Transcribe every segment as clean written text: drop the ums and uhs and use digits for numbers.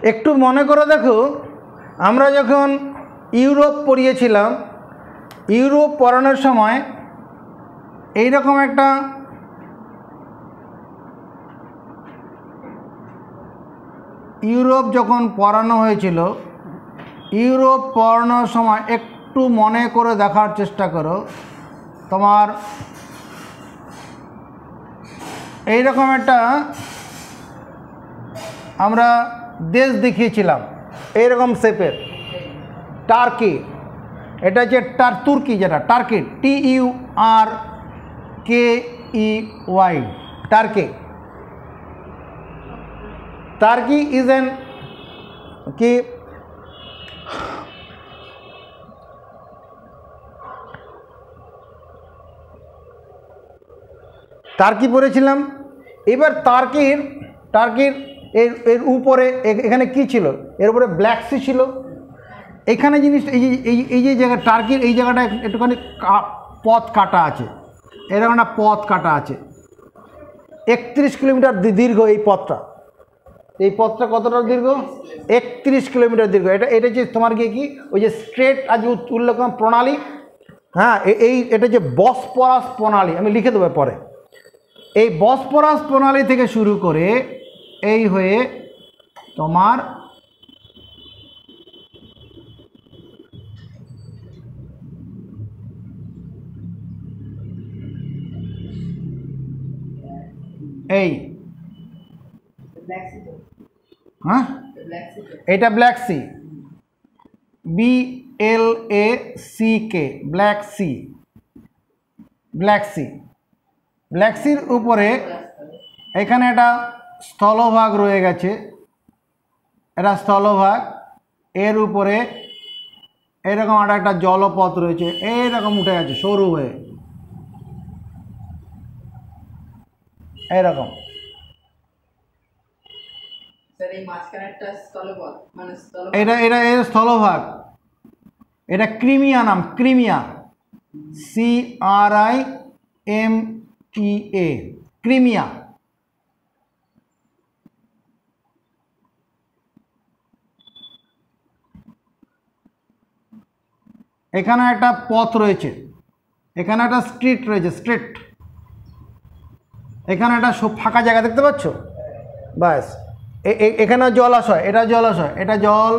একটু মনে করে দেখো, আমরা যখন ইউরোপ পড়িয়েছিলাম, ইউরোপ পড়ানোর সময় এইরকম একটা ইউরোপ যখন পড়ানো হয়েছিল, ইউরোপ পড়ানোর সময় একটু মনে করে দেখার চেষ্টা করো, তোমার এইরকম একটা আমরা দেশ দেখিয়েছিলাম এইরকম শেপের, টার্কি। এটা হচ্ছে তুর্কি, যেটা Turkey, TURKEY, Turkey. Turkey is an কি টার্কি পড়েছিলাম। এবার টার্কির এর উপরে এখানে কি ছিল, এর উপরে ব্ল্যাক সি ছিল। এখানে জিনিসটা এই যে জায়গা, টার্কির এই জায়গাটা একটুখানি পথ কাটা আছে, এরকম একটা পথ কাটা আছে, 31 কিলোমিটার দীর্ঘ এই পথটা। এই পথটা কতটা দীর্ঘ? 31 কিলোমিটার দীর্ঘ। এটা যে তোমার গিয়ে কি ওই যে স্ট্রেট আজ উল্লেখ প্রণালী, হ্যাঁ, এটা যে বসপরাস প্রণালী, আমি লিখে দেবো পরে। এই বসপরাস প্রণালী থেকে শুরু করে এই হয়ে তোমার এই, হ্যাঁ, এটা Black Sea, BLACK, Black Sea. Black সির উপরে এখানে একটা স্থলভাগ রয়ে গেছে, এটা স্থলভাগ। এর উপরে এরকম একটা জলপথ রয়েছে, এইরকম উঠে গেছে সরু হয়ে, এইরকম। এটা এর স্থলভাগ, এটা ক্রিমিয়া নাম, ক্রিমিয়া, CRIMEA, ক্রিমিয়া। এখানে একটা পথ রয়েছে, এখানে একটা স্ট্রিট রয়েছে, স্ট্রিট। এখানে একটা ফাঁকা জায়গা দেখতে পাচ্ছ, ব্যাস। এখানে জলাশয়, এটা জলাশয়, এটা জল,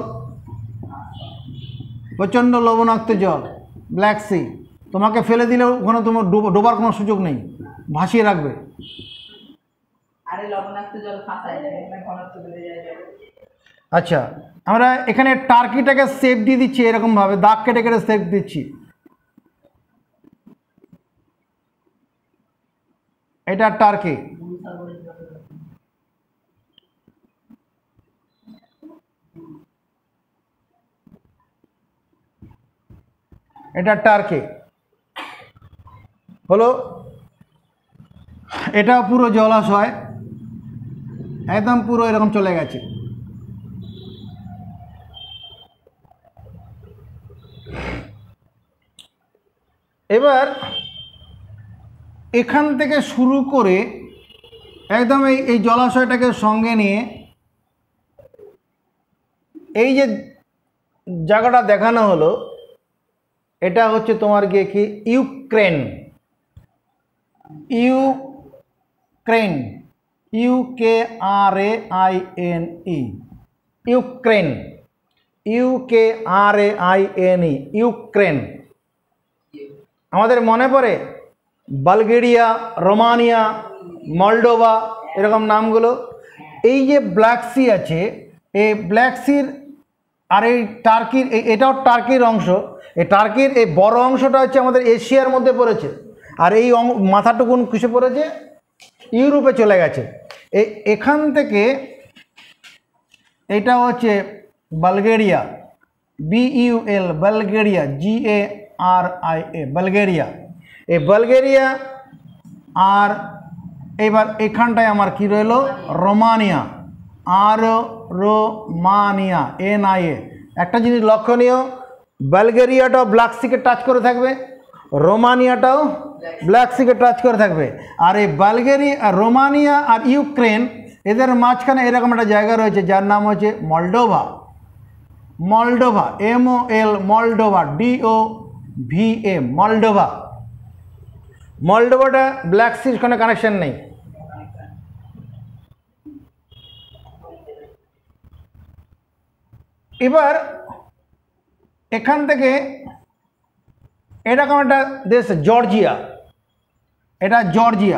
প্রচণ্ড লবণাক্ত জল, ব্ল্যাক সি। তোমাকে ফেলে দিলে ওখানে তোমার ডোবার কোনো সুযোগ নেই, ভাসিয়ে রাখবে। আচ্ছা, আমরা এখানে টার্কিটাকে শেপ দিয়ে দিচ্ছি, এরকমভাবে দাগ কেটে কেটে শেপ দিচ্ছি। এটা টার্কি, এটা টার্কি হলো। এটা পুরো জলাশয়, একদম পুরো এরকম চলে গেছে। এবার এখান থেকে শুরু করে একদম এই জলাশয়টাকে সঙ্গে নিয়ে এই যে জায়গাটা দেখানো হলো, এটা হচ্ছে তোমার গিয়ে কি Ukraine, Ukraine, UKRAINE, Ukraine, UKRAINE, Ukraine. আমাদের মনে পড়ে বালগেরিয়া, রোমানিয়া, মলডোভা, এরকম নামগুলো। এই যে ব্ল্যাক সি আছে, এই ব্ল্যাক সির আর এই টার্কির, এটাও টার্কির অংশ। এই টার্কির এই বড় অংশটা হচ্ছে আমাদের এশিয়ার মধ্যে পড়েছে, আর এই মাথাটুকুন কিসে পড়েছে? ইউরোপে চলে গেছে। এখান থেকে এটা হচ্ছে বালগেরিয়া, BUL, বালগেরিয়া, GARIA, বালগেরিয়া। এই বালগেরিয়া, আর এবার এখানটায় আমার কি রইল? Romania, Romania, NIA। একটা জিনিস লক্ষণীয়, বালগেরিয়াটাও ব্ল্যাক সিকে টাচ করে থাকবে, রোমানিয়াটাও ব্ল্যাক সিকে টাচ করে থাকবে। আর এই বালগেরিয়া, রোমানিয়া আর ইউক্রেন এদের মাঝখানে এরকম একটা জায়গা রয়েছে যার নাম হচ্ছে Moldova. Moldova, MOL, Moldova, DOVA, Moldova. মলডোভাটা ব্ল্যাক সির কোনো কানেকশন নেই। এবার এখান থেকে এরকম একটা দেশ জর্জিয়া, এটা জর্জিয়া,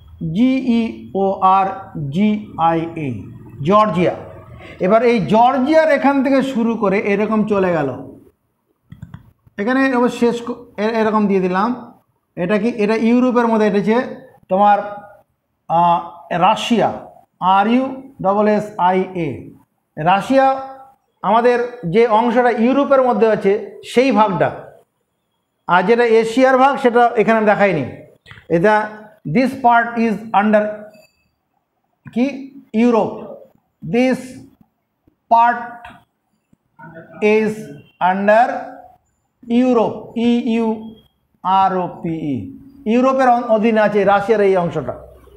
GEORGIA, জর্জিয়া। এবার এই জর্জিয়ার এখান থেকে শুরু করে এরকম চলে গেল, এখানে শেষ এরকম দিয়ে দিলাম। এটা কি? এটা ইউরোপের মধ্যে, এটা হচ্ছে তোমার রাশিয়া, RUSSIA, রাশিয়া। আমাদের যে অংশটা ইউরোপের মধ্যে আছে সেই ভাগটা, আর যেটা এশিয়ার ভাগ সেটা এখানে দেখাইনি। এটা দিস পার্ট ইজ আন্ডার কি Europe, this part is under Europe, EUROPE, ইউরোপের অধীনে আছে রাশিয়ার এই অংশটা।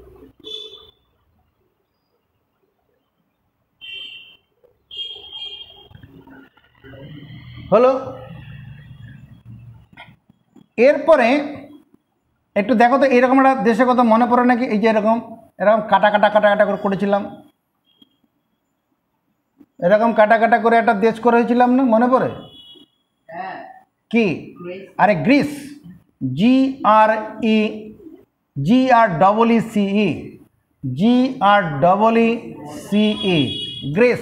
হলো। এরপরে একটু দেখো তো এরকম একটা দেশের কথা মনে পড়ে নাকি? এই যে এরকম এরকম কাটা কাটা কাটা কাটা করে করেছিলাম, এরকম কাটা কাটা করে একটা দেশ করে হয়েছিলাম না, মনে পড়ে? কি? আরে গ্রিস, GRECE, গ্রিস।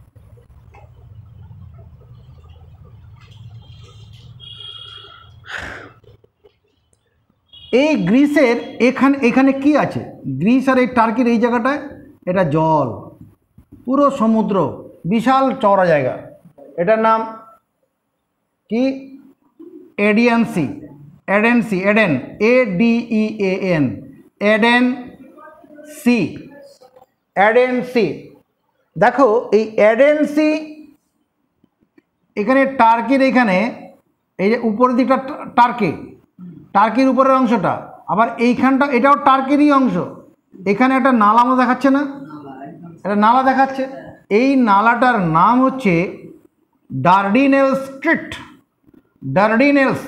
এই গ্রিসের এখানে কি আছে? গ্রিস আর এই টার্কির এই জায়গাটায় এটা জল, পুরো সমুদ্র, বিশাল চওড়া জায়গা। এটার নাম কি? Aden Sea, Aden, ADEAN, Aden Sea, Aden Sea. দেখো এই এডেন সি, এখানে টার্কির এখানে এই যে উপরের দিকটা টার্কির উপরের অংশটা, আবার এইখানটা এটাও টার্কিরই অংশ। এখানে একটা নালা মতো দেখাচ্ছে না? একটা নালা দেখাচ্ছে। এই নালাটার নাম হচ্ছে Dardanelles strait, Dardanelles,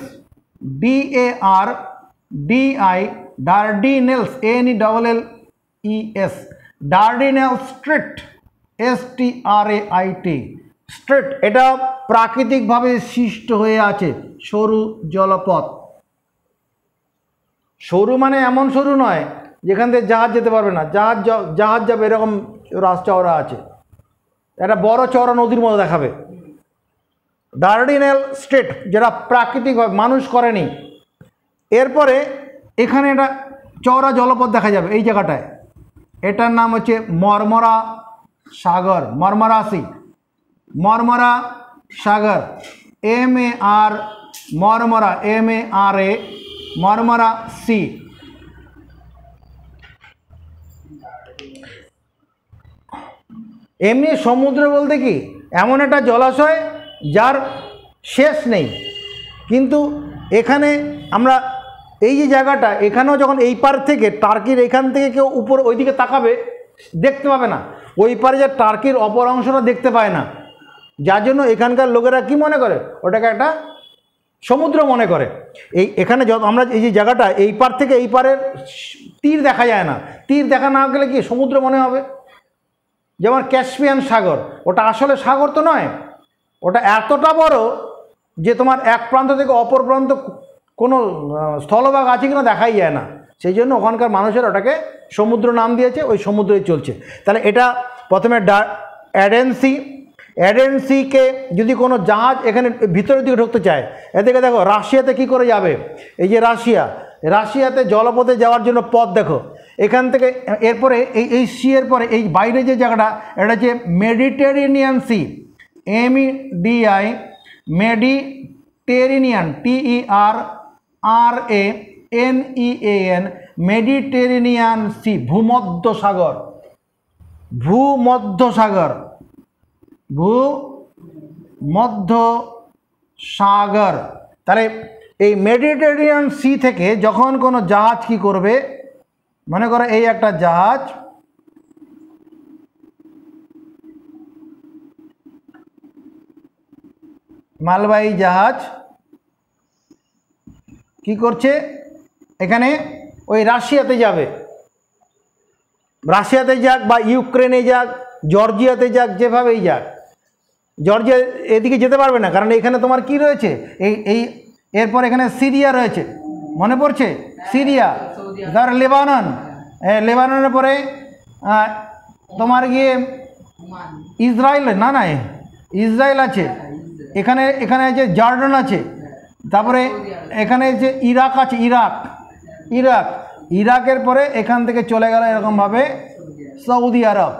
DARDI, Dardanelles, NELLES, Dardanelles strait, STRAIT, strait. এটা প্রাকৃতিকভাবে সৃষ্ট হয়ে আছে সরু জলপথ। সরু মানে এমন সরু নয় যেখান থেকে জাহাজ যেতে পারবে না, জাহাজ যাবে এরকম রাস্তা চওড়া আছে, একটা বড় চওড়া নদীর মতো দেখাবে। ডার্ডিনেল স্ট্রিট, যেটা প্রাকৃতিকভাবে মানুষ করেনি। এরপরে এখানে একটা চওড়া জলপথ দেখা যাবে এই জায়গাটায়, এটার নাম হচ্ছে মরমরা সাগর, মরমরা সি, মরমরা সাগর, MAR, Marmara, MARA, Marmara Sea. এমনি সমুদ্র বলতে কি এমন একটা জলাশয় যার শেষ নেই, কিন্তু এখানে আমরা এই যে জায়গাটা, এখানেও যখন এই পার থেকে টার্কির এখান থেকে কেউ উপর ওইদিকে তাকাবে দেখতে পাবে না, ওই পারে যে টার্কির অপর অংশটা দেখতে পায় না, যার জন্য এখানকার লোকেরা কি মনে করে? ওটাকে একটা সমুদ্র মনে করে। এখানে আমরা এই যে জায়গাটা, এই পার থেকে এই পারের তীর দেখা যায় না, তীর দেখা না গেলে কি সমুদ্র মনে হবে? যেমন ক্যাস্পিয়ান সাগর, ওটা আসলে সাগর তো নয়, ওটা এতটা বড় যে তোমার এক প্রান্ত থেকে অপর প্রান্ত কোনো স্থলভাগ আছে কিনা দেখাই যায় না, সেই জন্য ওখানকার মানুষের ওটাকে সমুদ্র নাম দিয়েছে, ওই সমুদ্রেই চলছে। তাহলে এটা প্রথমে এডেন সি, এডেন সিকে যদি কোনো জাহাজ এখানে ভিতরের দিকে ঢুকতে চায়, এদিকে দেখো রাশিয়াতে কি করে যাবে? এই যে রাশিয়াতে জলপথে যাওয়ার জন্য পথ দেখো এখান থেকে। এরপরে এই সি এর পরে এই বাইরে যে জায়গাটা, এটা হচ্ছে Mediterranean Sea, MEDI, Mediterranean, TERRANEAN, Mediterranean Sea, ভূমধ্য সাগর, ভূমধ্য সাগর, ভূমধ্য সাগর। তাহলে এই মেডিটেরেনিয়ান সি থেকে যখন কোনো জাহাজ কি করবে, মনে করো এই একটা জাহাজ মালবাহী জাহাজ কি করছে এখানে ওই রাশিয়াতে যাবে, রাশিয়াতে যাক বা ইউক্রেনে যাক, জর্জিয়াতে যাক, যেভাবেই যাক। জর্জিয়া এদিকে যেতে পারবে না, কারণ এখানে তোমার কি রয়েছে, এই এরপর এখানে সিরিয়া রয়েছে, মনে পড়ছে সিরিয়া, তারপরে লেবানন, লেবাননের পরে তোমার গিয়ে ইসরায়েল, না না ইসরায়েল আছে, এখানে এখানে আছে জর্ডান আছে, তারপরে এখানে যে ইরাক আছে, ইরাক, ইরাকের পরে এখান থেকে চলে গেল এরকমভাবে সৌদি আরব,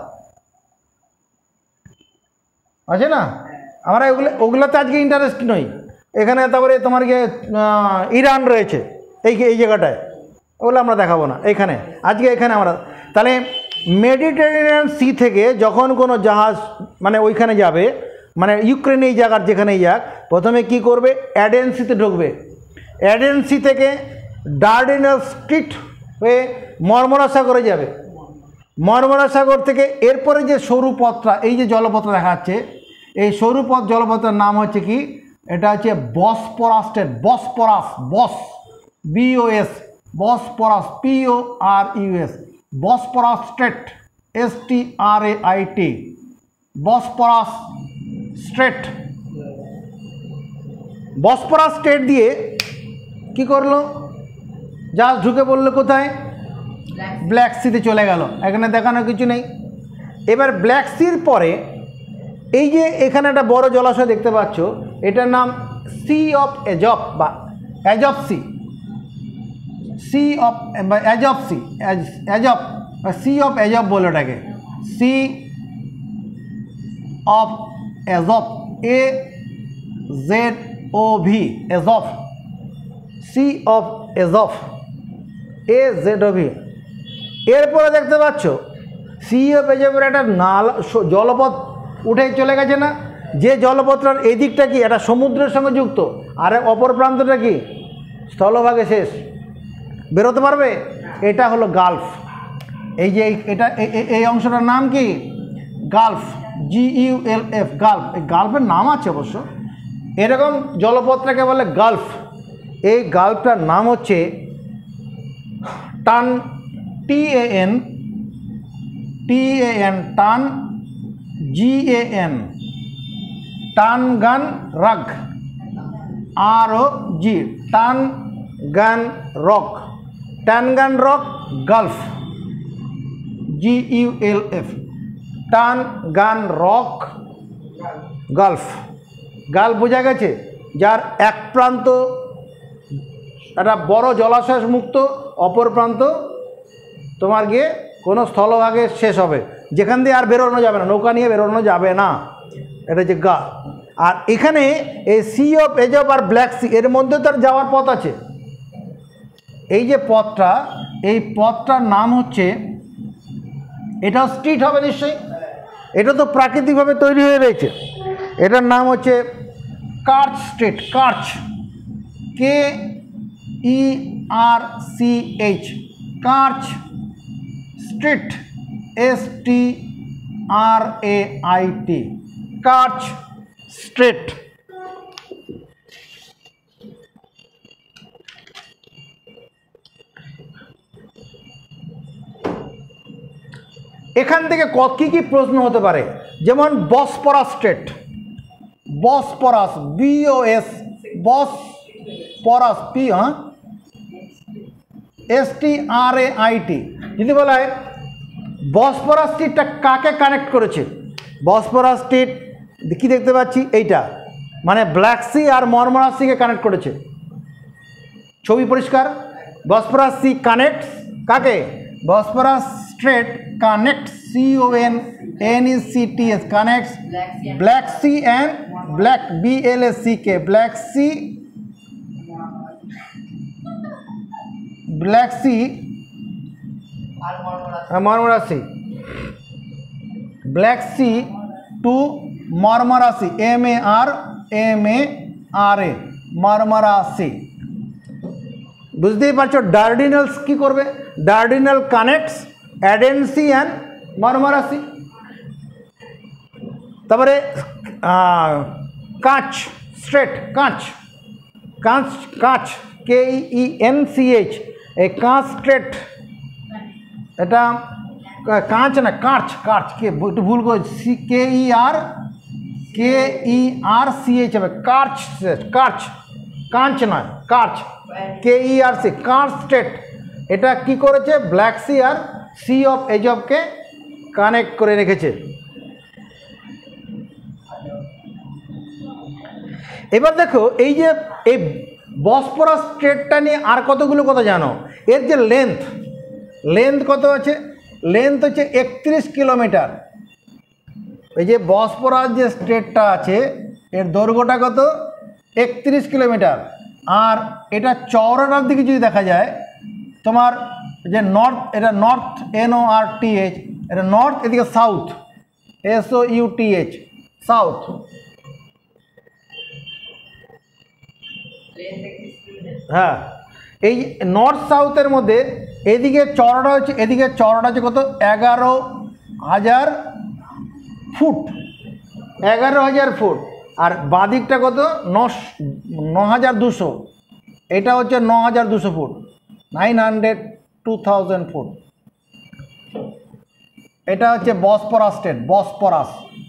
আছে না। আমরা ওগুলোতে আজকে ইন্টারেস্ট নই। এখানে তারপরে তোমার গিয়ে ইরান রয়েছে এই জায়গাটায়, ওগুলো আমরা দেখাবো না এখানে আজকে। এখানে আমরা তাহলে মেডিটেরিয়ান সি থেকে যখন কোনো জাহাজ মানে ওইখানে যাবে, মানে ইউক্রেন এই জায়গার যেখানেই যাক, প্রথমে কি করবে, অ্যাডেন সিতে ঢুকবে, অ্যাডেন সি থেকে ডার্ডেনেল স্ট্রিট হয়ে মরমরা সাগরে যাবে, মরমরা সাগর থেকে এরপরে যে সরু পথটা, এই যে জলপথটা দেখাচ্ছে, এই সরু পথ জলপথের নাম হচ্ছে কি, এটা হচ্ছে Bosporus strait, Bosporus, BOS, Bosporus, PORUS, Bosporus strait, STRAIT, Bosporus strait. Bosporus strait দিয়ে কি করলো, জাহাজ ঢুকে পড়লো কোথায়, ব্ল্যাক সিতে চলে গেল, এখানে দেখানোর কিছু নেই। এবার ব্ল্যাক সির পরে এই যে এখানে একটা বড় জলাশয় দেখতে পাচ্ছ, এটার নাম সি অফ এজপ বা অ্যাজপ সি, সি অফ বা অ্যাজপ সি, অ্যাজপ বা সি অফ এজপ বলে ওটাকে, C of এজপ, AZOV, এজপ, C of এজপ, AZOV। এরপরে দেখতে পাচ্ছ সি অফ এজপের একটা নালা জলপথ উঠে চলে গেছে না, যে জলপথটার এই দিকটা কি এটা সমুদ্রের সঙ্গে যুক্ত, আর অপর প্রান্তটা কি স্থলভাগে শেষ, বেরোতে পারবে, এটা হলো গালফ। এই যে এটা এই অংশটার নাম কি, গালফ, GULF, গালফ। এই গালফের নাম আছে অবশ্য, এরকম জলপথটাকে বলে গালফ। এই গালফটার নাম হচ্ছে টান, TAN, Tan, GAN, Taganrog, ROG, Taganrog, Taganrog gulf, GULF, Taganrog gulf. Gulf বোঝা গেছে, যার এক প্রান্ত একটা বড় জলাশয় মুক্ত, অপর প্রান্ত তোমার গিয়ে কোনো স্থলভাগে শেষ হবে, যেখান দিয়ে আর বেরোনো যাবে না, নৌকা নিয়ে বেরোনো যাবে না, এটা হচ্ছে গা। আর এখানে এই সি অফ এজপ আর ব্ল্যাক সি এর মধ্যে তার যাওয়ার পথ আছে। এই যে পথটা, এই পথটার নাম হচ্ছে, এটাও স্ট্রিট হবে নিশ্চয়ই, এটা তো প্রাকৃতিকভাবে তৈরি হয়ে রয়েছে, এটার নাম হচ্ছে Kerch strait, Kerch, KERCH, Kerch strait, STRAIT, Kerch strait. এখান থেকে কি কি প্রশ্ন হতে পারে, যেমন Bosporus strait, Bosporus, BOS, Bosporus, STRAIT। যদি বলা হয় বসপরাস স্ট্রিটটা কাকে কানেক্ট করেছে, বসপরাস স্ট্রিট কি দেখতে পাচ্ছি, এইটা মানে ব্ল্যাক সি আর মরমরা সিকে কানেক্ট করেছে, ছবি পরিষ্কার। বসপরাস সি কানেক্টস কাকে, Bosporus strait connects, CONNECTS, connects Black Sea and Black, BLACK, Black Sea, Black Sea Marmara Sea, Black Sea to Marmara Sea, MARMARA, Marmara Sea. বুঝতেই পারছো Dardanelles কি করবে, Dardanelle connects Aden Sea and Marmara Sea. তারপরে Kerch straight, কাঁচ, কাঁচ, কাঁচ, KENCH, এই কাঁচ স্ট্রেট, এটা কাঁচ না কাঁচ, কাঁচ কে একটু ভুল করেছি, KERCH হবে, কাঁচ, কাঁচ, কাঁচ নয় কাঁচ, KERC, কাঁচ স্ট্রেট। এটা কি করেছে, ব্ল্যাক সি আর সি অফ এজবকে কানেক্ট করে রেখেছে। এবার দেখো এই যে এই বসফরাস স্ট্রেটটা নিয়ে আর কতগুলো কথা জানো। এর যে লেন্থ কত আছে, লেন্থ হচ্ছে 31 কিলোমিটার। এই যে বসফরাস যে স্ট্রেটটা আছে এর দৈর্ঘ্যটা কত, 31 কিলোমিটার। আর এটা চওড়াটার দিকে যদি দেখা যায় তোমার যে নর্থ, এটা নর্থ NORTH, এটা নর্থ, এদিকে সাউথ SOUTH, সাউথ। হ্যাঁ, এই নর্থ সাউথের মধ্যে এদিকে চওড়াটা হচ্ছে, এদিকে চওড়াটা হচ্ছে কত, 11,000 ফুট, 11,000 ফুট। আর বাঁদিকটা কত, 9,200, এটা হচ্ছে 9,200 ফুট, 902,000 ফুট। এটা হচ্ছে Bosphorus strait, Bosphorus,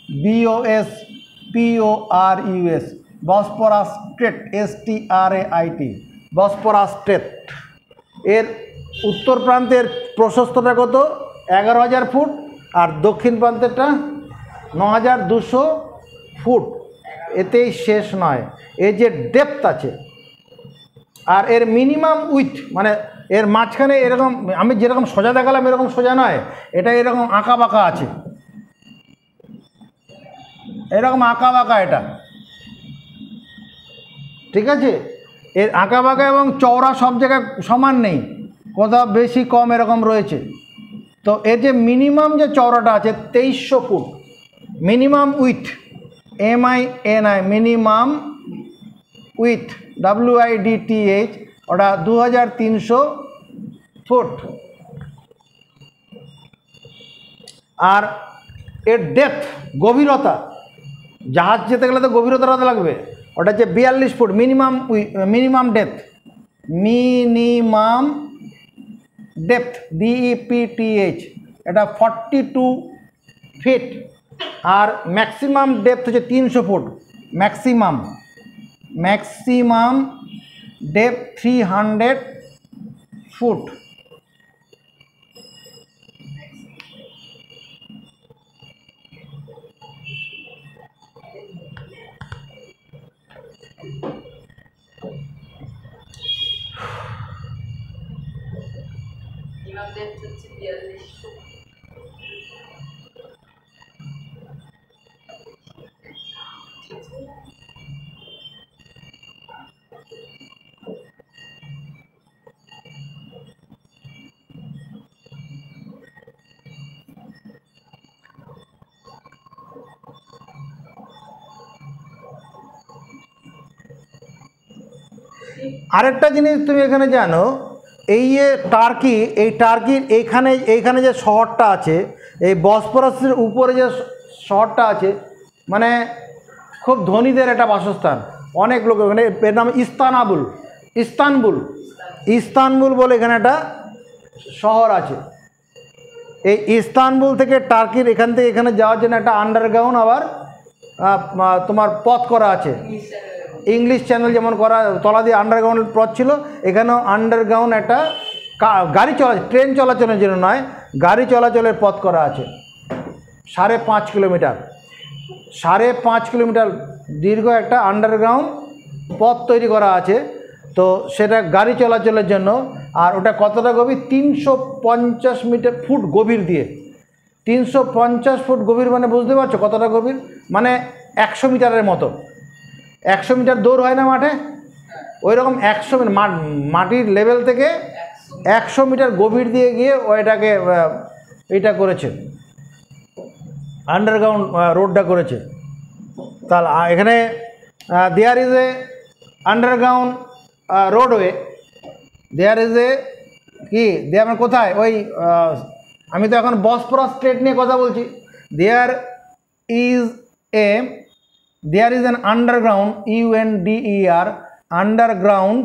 BOSPORUS, Bosphorus strait, STRAIT, Bosphorus strait. এর উত্তর প্রান্তের প্রশস্তটা কত, 11,000 ফুট, আর দক্ষিণ প্রান্তেরটা 9,200 ফুট। এতেই শেষ নয়, এর যে ডেপথ আছে আর এর মিনিমাম উইথ, মানে এর মাঝখানে এরকম, আমি যেরকম সোজা দেখালাম এরকম সোজা নয়, এটা এরকম আঁকা বাঁকা আছে, এরকম আঁকা বাঁকা, এটা ঠিক আছে। এর আঁকা বাঁকা এবং চওড়া সব জায়গায় সমান নেই, কোথাও বেশি কম এরকম রয়েছে। তো এর যে মিনিমাম যে চওড়াটা আছে 2300 feet, minimum width, MINI, minimum width, WIDTH, ওটা 2300 ফুট। আর এর ডেপথ, গভীরতা, জাহাজ যেতে গেলে তো গভীরতাটা লাগবে, ওটা হচ্ছে 42 feet, minimum depth, minimum depth, DEPTH, এটা 42 ফিট। আর ম্যাক্সিমাম ডেপথ হচ্ছে 300 ফুট, ম্যাক্সিমাম ডেপথ 300 ফুট। আরেকটা জিনিস তুমি এখানে জানো, এই যে টার্কি, এই টার্কির এইখানে যে শহরটা আছে, এই বসফরাসের উপরে যে শহরটা আছে, মানে খুব ধনীদের একটা বাসস্থান, অনেক লোক এখানে, এর নাম ইস্তানবুল বলে এখানে একটা শহর আছে। এই ইস্তানবুল থেকে টার্কির এখান থেকে এখানে যাওয়ার জন্য একটা আন্ডারগ্রাউন্ড আবার তোমার পথ করা আছে, ইংলিশ চ্যানেল যেমন করা, তলা দিয়ে আন্ডারগ্রাউন্ড পথ ছিল, এখানেও আন্ডারগ্রাউন্ড একটা গাড়ি ট্রেন চলাচলের জন্য নয়, গাড়ি চলাচলের পথ করা আছে। 5.5 কিলোমিটার, 5.5 কিলোমিটার দীর্ঘ একটা আন্ডারগ্রাউন্ড পথ তৈরি করা আছে। তো সেটা গাড়ি চলাচলের জন্য। আর ওটা কতটা গভীর, 350 ফুট গভীর দিয়ে, 350 ফুট গভীর, মানে বুঝতে পারছো কতটা গভীর, মানে 100 মিটারের মতো। 100 মিটার দৌড় হয় না মাঠে, ওই রকম 100 মাটির লেভেল থেকে 100 মিটার গভীর দিয়ে গিয়ে ওইটাকে এইটা করেছে, আন্ডারগ্রাউন্ড রোডটা করেছে। তাহলে এখানে there is a underground roadway, there is a কি, দেয়ার কোথায়, ওই আমি তো এখন বসফরাস স্ট্রেট নিয়ে কথা বলছি। There is a there is an underground, UNDER, underground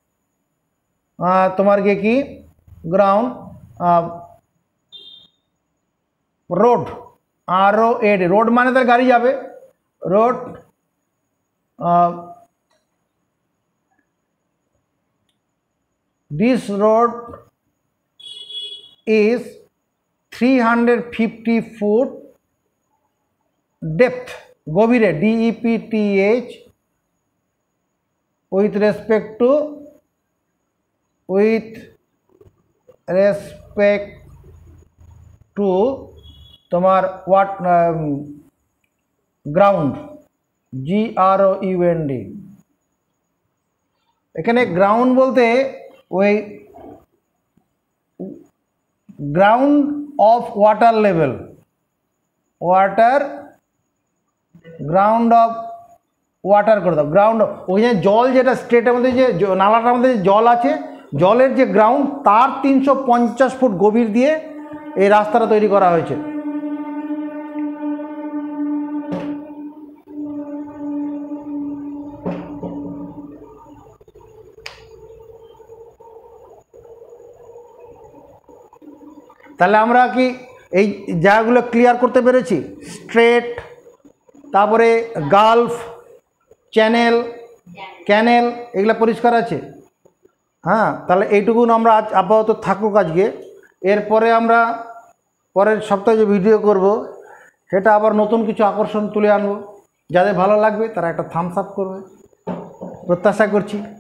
তোমার কি গ্রাউন্ড রোড, ROAD, রোড মানে তার গাড়ি যাবে, road this road is 350 foot depth, গভীরে, DEPTH, with respect to তোমার what গ্রাউন্ড, GROUND। এখানে গ্রাউন্ড বলতে ওই ground of water level, water, ground of water করে দাও, গ্রাউন্ড, ওইখানে জল যেটা স্ট্রেটের মধ্যে যে নালাটার মধ্যে যে জল আছে, জলের যে গ্রাউন্ড তার 350 ফুট গভীর দিয়ে এই রাস্তাটা তৈরি করা হয়েছে। তাহলে আমরা কি এই জায়গাগুলো ক্লিয়ার করতে পেরেছি? স্ট্রেট, তারপরে গালফ, চ্যানেল, ক্যানেল, এগুলো পরিষ্কার আছে। হ্যাঁ, তাহলে এইটুকুন আমরা আজ আপাতত থাকুক আজকে। এরপরে আমরা পরের সপ্তাহে যে ভিডিও করব সেটা আবার নতুন কিছু আকর্ষণ তুলে আনবো। যাদের ভালো লাগবে তারা একটা থামস আপ করবে প্রত্যাশা করছি।